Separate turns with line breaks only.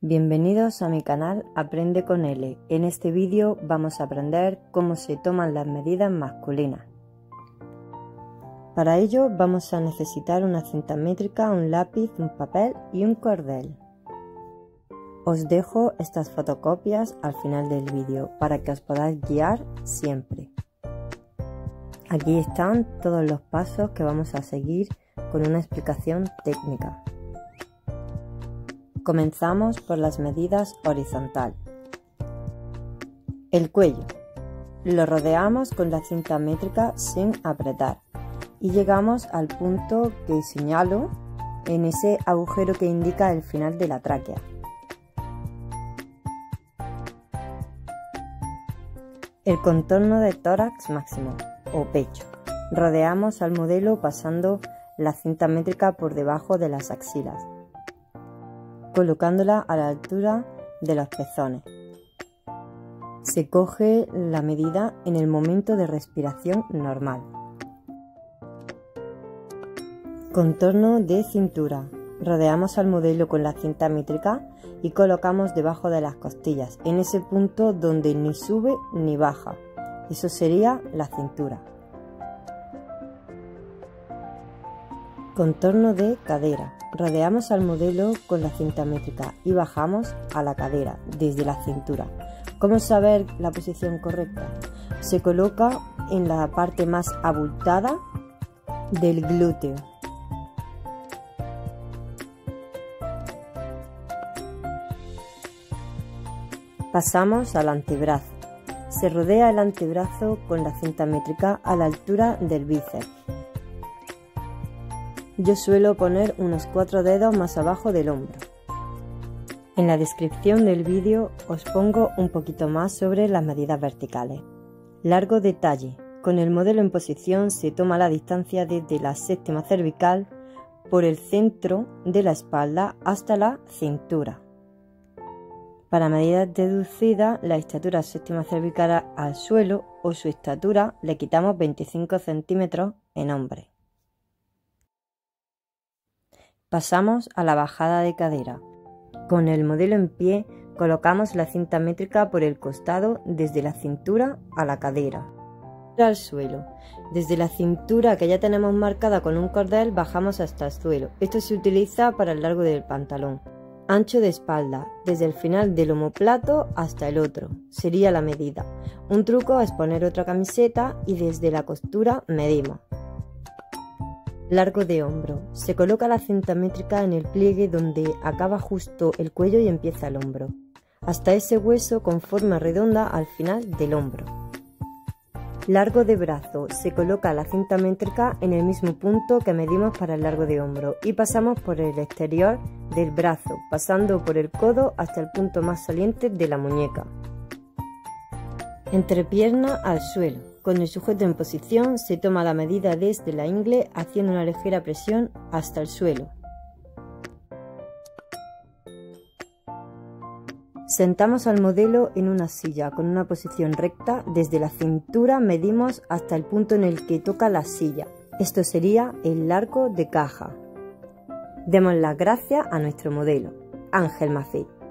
Bienvenidos a mi canal Aprende con L. En este vídeo vamos a aprender cómo se toman las medidas masculinas. Para ello vamos a necesitar una cinta métrica, un lápiz, un papel y un cordel. Os dejo estas fotocopias al final del vídeo para que os podáis guiar siempre. Aquí están todos los pasos que vamos a seguir con una explicación técnica. Comenzamos por las medidas horizontal. El cuello. Lo rodeamos con la cinta métrica sin apretar y llegamos al punto que señalo en ese agujero que indica el final de la tráquea. El contorno de tórax máximo o pecho. Rodeamos al modelo pasando la cinta métrica por debajo de las axilas, colocándola a la altura de los pezones. Se coge la medida en el momento de respiración normal. Contorno de cintura. Rodeamos al modelo con la cinta métrica y colocamos debajo de las costillas, en ese punto donde ni sube ni baja. Eso sería la cintura. Contorno de cadera. Rodeamos al modelo con la cinta métrica y bajamos a la cadera desde la cintura. ¿Cómo saber la posición correcta? Se coloca en la parte más abultada del glúteo. Pasamos al antebrazo. Se rodea el antebrazo con la cinta métrica a la altura del bíceps. Yo suelo poner unos 4 dedos más abajo del hombro. En la descripción del vídeo os pongo un poquito más sobre las medidas verticales. Largo de talle. Con el modelo en posición se toma la distancia desde la séptima cervical por el centro de la espalda hasta la cintura. Para medidas deducidas, la estatura séptima cervical al suelo o su estatura le quitamos 25 centímetros en hombre. Pasamos a la bajada de cadera. Con el modelo en pie colocamos la cinta métrica por el costado desde la cintura a la cadera. Al suelo. Desde la cintura que ya tenemos marcada con un cordel bajamos hasta el suelo. Esto se utiliza para el largo del pantalón. Ancho de espalda. Desde el final del omoplato hasta el otro. Sería la medida. Un truco es poner otra camiseta y desde la costura medimos. Largo de hombro. Se coloca la cinta métrica en el pliegue donde acaba justo el cuello y empieza el hombro, hasta ese hueso con forma redonda al final del hombro. Largo de brazo. Se coloca la cinta métrica en el mismo punto que medimos para el largo de hombro y pasamos por el exterior del brazo, pasando por el codo hasta el punto más saliente de la muñeca. Entrepierna al suelo. Con el sujeto en posición se toma la medida desde la ingle haciendo una ligera presión hasta el suelo. Sentamos al modelo en una silla con una posición recta. Desde la cintura medimos hasta el punto en el que toca la silla. Esto sería el largo de caja. Demos las gracias a nuestro modelo, Ángel Mafit.